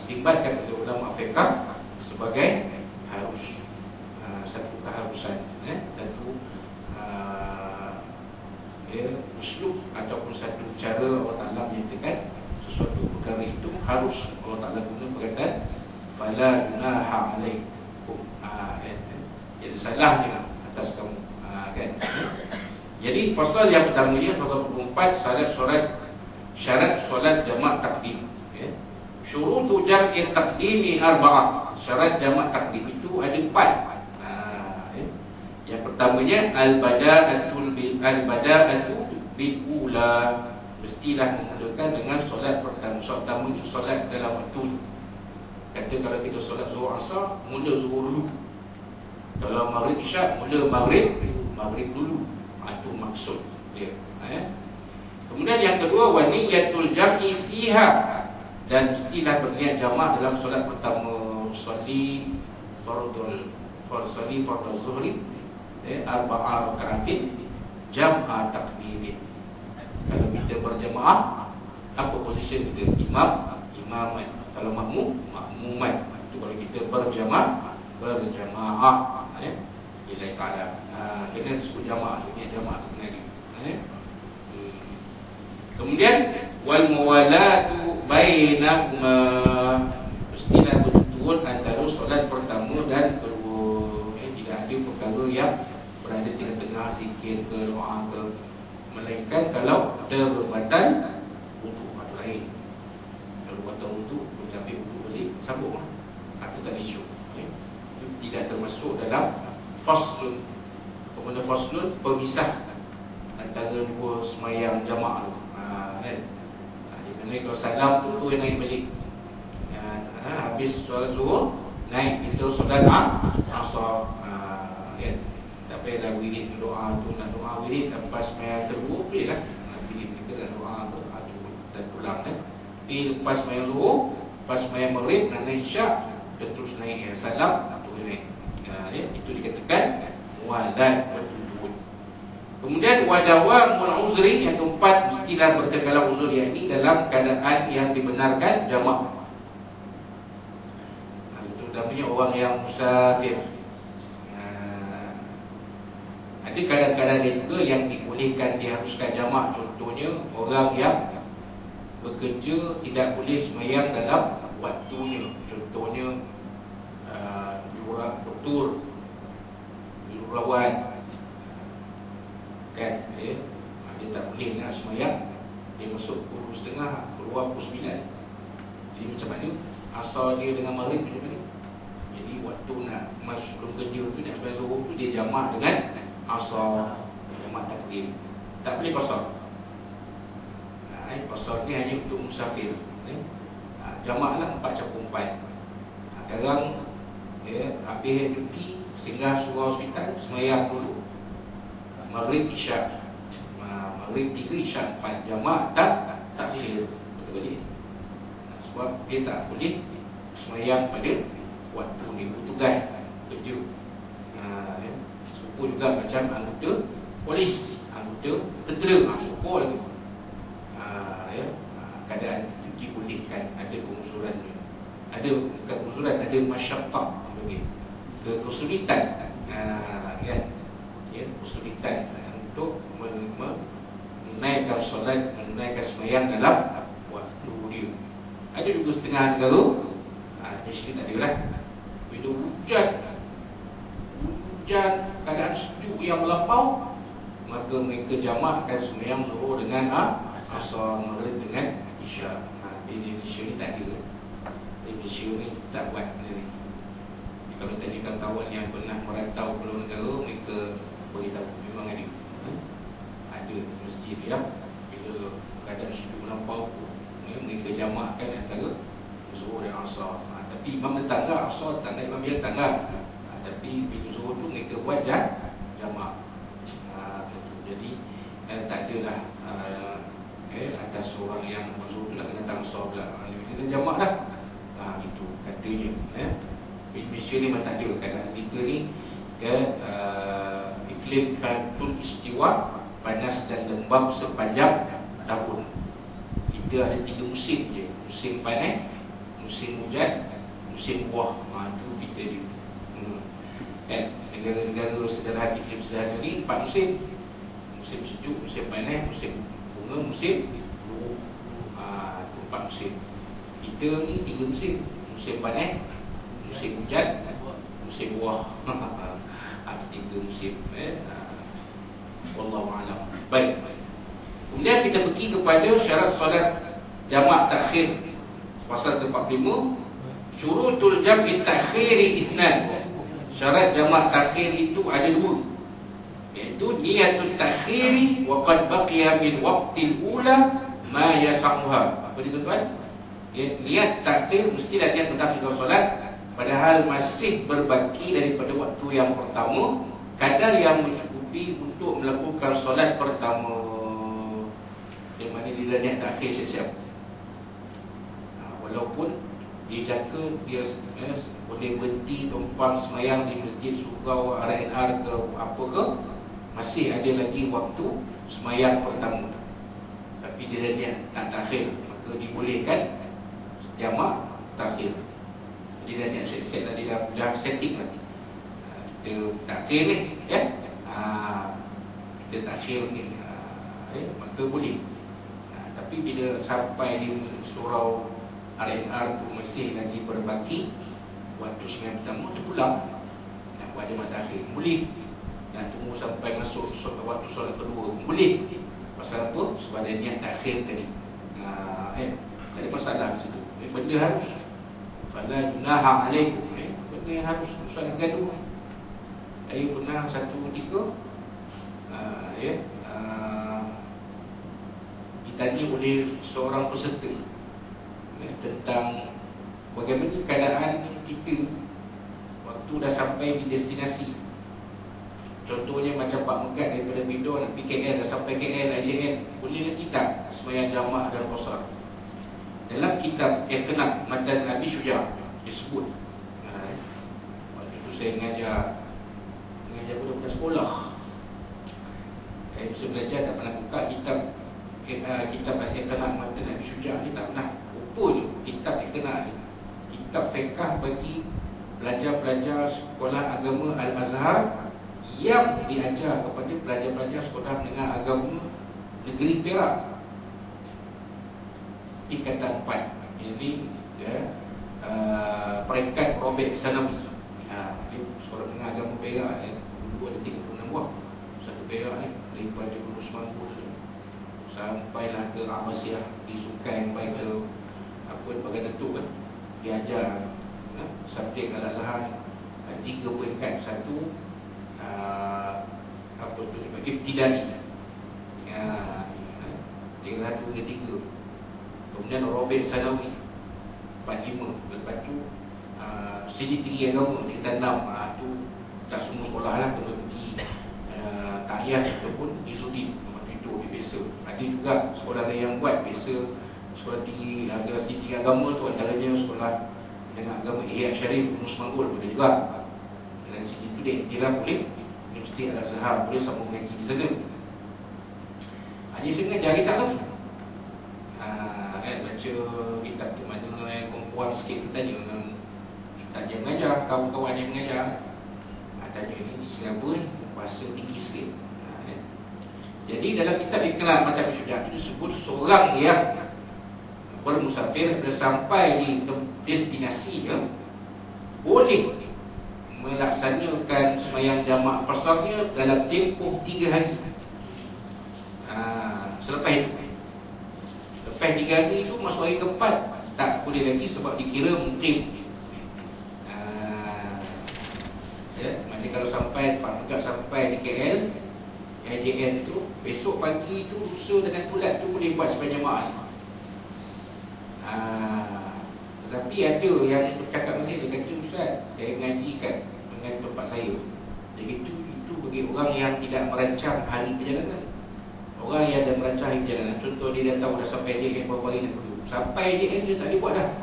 istimbatkan oleh ulama fiqh sebagai harus, satu keharusan, satu uslub ataupun satu cara Allah Ta'ala menyatakan sesuatu perkara itu harus. Allah Ta'ala guna perkataan fala junaha alaikum, jadi salahnya atas kamu, kan? Jadi pasal yang pertamanya, pasal 24, syarat solat jamak takdim. Syurutu jam'i taqdimi arba'ah. Syarat jamak takdim itu ada 4. Yang pertamanya al-bada'atu bil ula, mestilah memulakan dengan solat pertama. Solat pertama ni solat dalam waktu. Kata kalau kita solat zuhur asar, mula zuhur dulu. Kalau maghrib isyak, mula maghrib dulu. Itu maksud dia. Kemudian yang kedua, wa niyatul jam'i fiha, dan mestilah berniat jamak dalam solat pertama. Soli fardhu zuhri arba'a raka'atin jam'a takbirin. Kalau kita berjamaah, apa posisi kita? Imaman. Kalau makmuman. Itu kalau kita berjamaah. Bila ta'ala kena disebut jamaah, ini jamaah sebenarnya. Kemudian wal muwalatu bainahuma, mestilah bertutur antara solat pertama dan kedua. Tidak ada perkara yang berada di tengah zikir ke doa ke, melainkan kalau terbatan untuk atau lain. Kalau batal untuk ambil untuk balik sambung, itu tak isu. Itu tidak termasuk dalam faslun. Kemudian faslun pemisah antara dua semayang jamaah. Jadi kalau salam tu naik balik. Habis solat zuhur naik itu solat asar. Tak payahlah wirid doa tu, nak doa wirid lepas semayang kedua boleh lah. Nak wirid kita nak doa tu dan pulang Tapi lepas semayang zuhur, lepas semayang maghrib nak naik isyak, dan terus naik salam tu naik. Itu dikatakan muwalat bertutur. Kemudian wadawamul uzri, yang keempat, mestilah berkekalan uzur, yakni dalam keadaan yang dibenarkan jamak. Terutamanya orang yang musafir. Ada kadang-kadang juga yang dibolehkan, diharuskan jamak. Contohnya orang yang bekerja tidak boleh semayang dalam waktunya. Contohnya doktor, jururawat, kan, dia tak boleh nak semayang. Dia masuk pukul 7.30, keluar pukul 9. Jadi macam mana asal dia dengan maghrib macam mana? Jadi waktu nak masuk sebelum kerja tu, nak semayang zuhur tu, dia jamak dengan asal, jamak takdim. Tak boleh qasar. Qasar ni hanya untuk musafir. Jamaklah 4/4. Sekarang habis duty, singgah surau hospital, semayang dulu maghrib isyak, maghrib 3 isyak 4, jamak tak boleh. Betul-betul. Sebab dia tak boleh semayang pada waktu ni, bertugas kerja. Serupa juga macam anggota polis, anggota tentera, serupa lagi. Keadaan itu dibolehkan, ada pengusuran, ada bukan pengusuran, ada masyaqqah sebagai kesulitan, kesulitan untuk menunaikan solat, menunaikan sembahyang dalam waktu dia. Ada juga setengah negara, di sini tak ada lah, bila hujan, keadaan sejuk yang melampau, maka mereka jamakkan sembahyang zuhur dengan asar, maghrib dengan isyak. Di Indonesia ni tak ada. Indonesia ni tak buat benda ni. Kalau tanyakan kawan yang pernah merantau ke luar negara, mereka beritahu memang ada. Ada masjid yang bila keadaan sejuk melampau tu, mereka jamakkan antara zuhur dan asar. Tapi imam datang tak, asar datang, imam dia datang tak. Tapi bila zuhur tu mereka buat jamak. Jadi tak adalah atas orang yang zuhur tu nak kena datang asar pula. Kita jamak dah. Itu katanya. Di Malaysia ni memang tak ada. Kadang kita ni iklim Khartul Istiwa, panas dan lembab sepanjang tahun. Kita ada 3 musim je. Musim panas, musim hujan, musim buah. Itu kita ni. Negara-negara sederhana, iklim sederhana ni 4 musim. Musim sejuk, musim panas, musim bunga, musim luruh. Itu 4 musim. Kita ni 3 musim. Musim panas, musim hujan, musim buah. 3 musim. Wallahu a'lam. Baik. Kemudian kita pergi kepada syarat solat jamak takhir. Pasal ke-45, syurutul jam'i takhiri isnan. Syarat jamak takhir itu ada 2, iaitu niyatul takhiri wa qad baqiya min waqtil ula ma yas'uha. Apa dia tuan-tuan? Niat takhir mesti dah niat takhir solat padahal masih berbaki daripada waktu yang pertama, kadar yang mencukupi untuk melakukan solat pertama. Yang mana dia dah niat takhir siap-siap. Walaupun dia jangka dia boleh berhenti tumpang semayang di masjid surau RNR ke apa ke, masih ada lagi waktu semayang pertama, tapi dia dah niat tak takhir, maka dibolehkan jamak takhir. Dia dah niat set-set tadi, dah setting lagi. Kita takhir ni, kita takhir ni, maka boleh. Tapi bila sampai di surau RNR tu masih lagi berbaki waktu semayang pertama, tu pulang nak buat jamak takhir, boleh. Dan tunggu sampai masuk waktu solat kedua, boleh. Pasal apa? Sebab ada niat takhir tadi. Tak ada masalah di situ. Benda harus. Fala junaha alaikum. Benda yang harus, solat gaduh. Saya pernah satu ketika ditanya oleh seorang peserta tentang bagaimana keadaan kita waktu dah sampai di destinasi. Contohnya macam Pak Megat daripada Bidor nak pergi KL, dah sampai KL, IJN, boleh lagi tak sembahyang jamak dan qasar? Dalam kitab Iqna' Matan Abi Syuja' disebut, waktu itu saya mengajar budak-budak sekolah, saya bisa belajar, tak pernah buka kitab Iqna' Matan Abi Syuja' ni, tak pernah. Rupanya kitab Iqna' ni kitab fiqh bagi pelajar-pelajar sekolah agama Al-Azhar yang diajar kepada pelajar-pelajar sekolah menengah agama negeri Perak tingkatan 4. Jadi peringkat Robert Sanawi. Dia sekolah menengah agama Perak, dulu ada 36 buah. Satu Perak ni daripada Gunung Semangkul sampailah ke Amasiyah di Sungai, sampai ke Bagan Datuk kan. Diajar subjek Al-Azhar 3 peringkat. Satu ibtidai, 1, 2, 3. Kemudian Robert Sanawi 45. Lepas tu sini tinggi agama tingkatan 6. Tu tak semua sekolah lah, kena pergi Tahyah ataupun Izudin. Itu biasa. Ada juga sekolah yang buat biasa. Sekolah tinggi agama tu antaranya sekolah dengan agama Ihya Syarif Gunung Semangkul boleh juga. Dari sini tu dia iktiraf oleh Universiti Al-Azhar, boleh sambung ngaji di sana. Hanya saya jari tak lagi. Baca kitab tu mana kumpulan sikit, tanya dengan ustaz yang mengajar, kawan-kawan yang mengajar. Tanya ni siapa ni, bahasa tinggi sikit. Jadi dalam kitab Iqna' Matan Abi Syuja' itu disebut seorang yang bermusafir dah sampai di destinasinya boleh melaksanakan sembahyang jamak qasarnya dalam tempoh 3 hari. Selepas itu, lepas 3 hari itu masuk hari keempat tak boleh lagi sebab dikira muqim. Macam kalau sampai Pak Megat sampai di KL IJN tu, besok pagi tu lusa dengan bulat tu boleh buat sembahyang jamak ni. Tetapi ada yang bercakap dengan saya, dia kata, ustaz, saya mengaji kat dengan tempat saya. Dia kata itu bagi orang yang tidak merancang hari perjalanan. Orang yang dah merancang hari perjalanan, contoh dia dah tahu dah sampai JN berapa hari nak pergi, sampai JN dia tak boleh buat dah.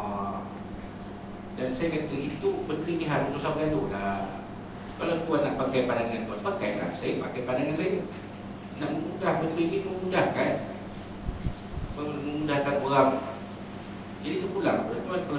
Dan saya kata itu berkelebihan untuk sampai gaduh lah. Kalau tuan nak pakai pandangan tuan, pakailah. Saya pakai pandangan saya. Nak memudah benda ini, memudahkan orang. Jadi terpulang tuan-tuan.